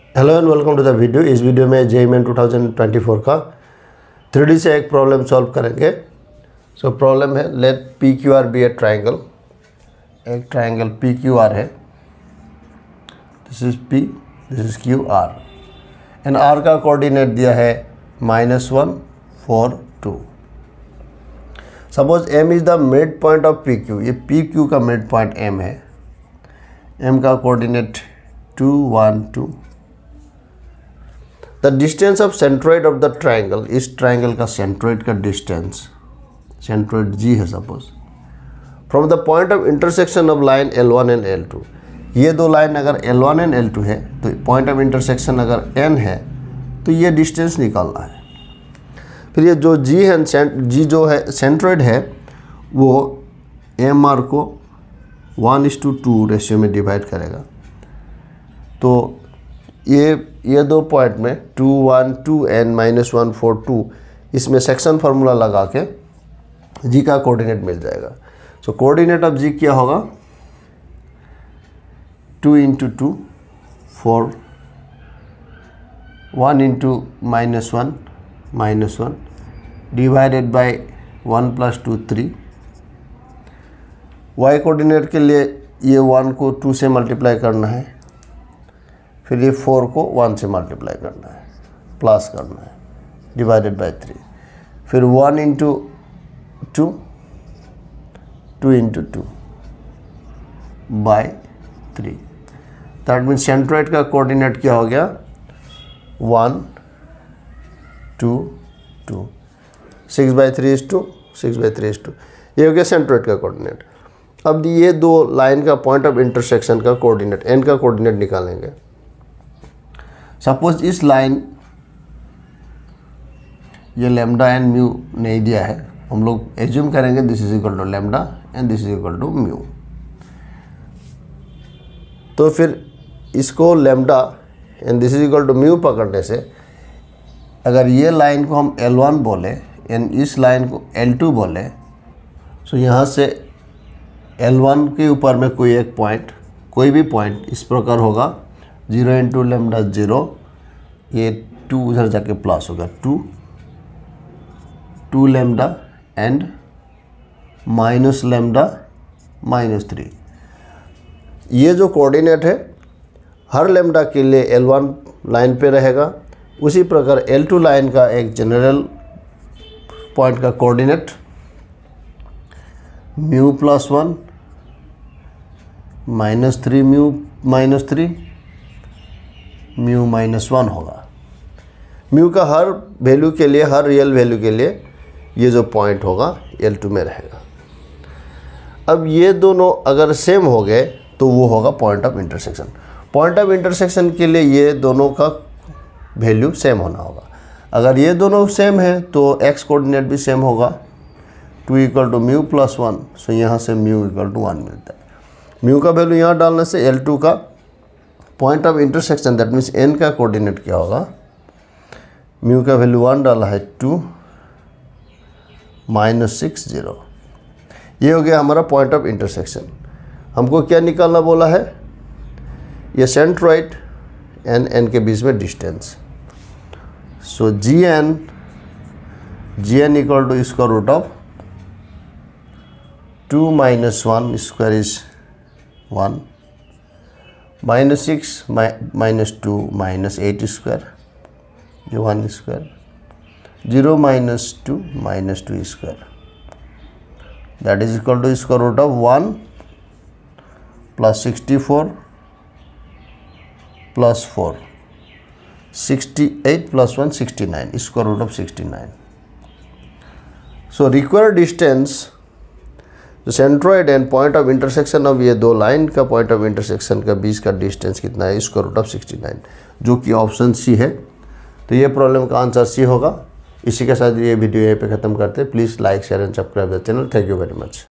Hello and welcome to the video. इस video में JEE main 2024 का 3D से एक प्रॉब्लम सॉल्व करेंगे। सो प्रॉब्लम है let P Q R be a triangle. एक ट्राइंगल पी क्यू आर है, this is P, this is Q R and R का कोऑर्डिनेट दिया है -1 4 2। Suppose M is the mid point of P Q. ये P Q का mid point M है। M का coordinate 2 1 2। The distance of centroid of the triangle, इस triangle का centroid का डिस्टेंस, सेंट्रोइड जी है suppose, from the point of intersection of line L1 and L2। ये दो लाइन अगर L1 एंड L2 है तो पॉइंट ऑफ इंटरसेक्शन अगर N है तो ये डिस्टेंस निकालना है। फिर ये जो जी है, जी जो है सेंट्रोइड है, वो एम आर को 1:2 रेशियो में डिवाइड करेगा। तो ये दो पॉइंट में 2 1 2 एंड -1 4 2, इसमें सेक्शन फार्मूला लगा के जी का कोऑर्डिनेट मिल जाएगा। सो कोऑर्डिनेट ऑफ जी क्या होगा, 2 × 2 4, 1 × -1 डिवाइडेड बाय 1 + 2 3। वाई कोऑर्डिनेट के लिए ये 1 को 2 से मल्टीप्लाई करना है, फिर ये 4 को 1 से मल्टीप्लाई करना है, प्लस करना है, डिवाइडेड बाय 3। फिर 1 × 2, 2 × 2 बाय 3। दैट मीन्स सेंट्रोइड का कोऑर्डिनेट क्या हो गया, 1 2 2। 6/3 is 2, 6/3 is 2। ये हो गया सेंट्रोइड का कोऑर्डिनेट। अब ये दो लाइन का पॉइंट ऑफ इंटरसेक्शन का कोऑर्डिनेट, एन का कोऑर्डिनेट निकालेंगे। सपोज इस लाइन, ये लैम्डा एंड म्यू नहीं दिया है, हम लोग एज्यूम करेंगे this is equal to lambda and this is equal to mu. तो फिर इसको lambda and this is equal to mu पकड़ने से अगर ये लाइन को हम L1 बोले एंड इस लाइन को L2 बोले, तो यहाँ से L1 के ऊपर में कोई एक पॉइंट, कोई भी पॉइंट इस प्रकार होगा, 0 × लैम्डा 0, ये 2 उधर जाके प्लस होगा, 2 लैम्डा एंड माइनस लैम्डा -3। ये जो कोऑर्डिनेट है हर लैम्डा के लिए L1 लाइन पे रहेगा। उसी प्रकार L2 लाइन का एक जनरल पॉइंट का कोऑर्डिनेट म्यू +1 -3 म्यू -3 म्यू -1 होगा। म्यू का हर वैल्यू के लिए, हर रियल वैल्यू के लिए ये जो पॉइंट होगा L2 में रहेगा। अब ये दोनों अगर सेम हो गए तो वो होगा point of intersection. Point of intersection के लिए ये दोनों का वैल्यू सेम होना होगा। अगर ये दोनों सेम है तो x कोऑर्डिनेट भी सेम होगा, 2 = म्यू +1। सो यहाँ से म्यू = 1 मिलता है। म्यू का वैल्यू यहाँ डालने से L2 का point of intersection, that means n का कोऑर्डिनेट क्या होगा, म्यू का वैल्यू 1 डाला है, 2 -6 0। ये हो गया हमारा पॉइंट ऑफ इंटरसेक्शन। हमको क्या निकालना बोला है, ये सेंट्रोइड एंड एन के बीच में distance. So GN = √2 - 1 square is 1, -6 - 2 -8 square, ये 1 square, 0 - 2 -2 square, that is equal to √1 + 64 + 4, 68 + 1 69, √69। So required distance, तो centroid and point of intersection of ये दो लाइन का पॉइंट ऑफ इंटरसेक्शन का बीच का डिस्टेंस कितना है, √69, जो कि ऑप्शन सी है। तो ये प्रॉब्लम का आंसर सी होगा। इसी के साथ ये वीडियो यहीं पे ख़त्म करते हैं। Please like, share and subscribe the channel. Thank you very much.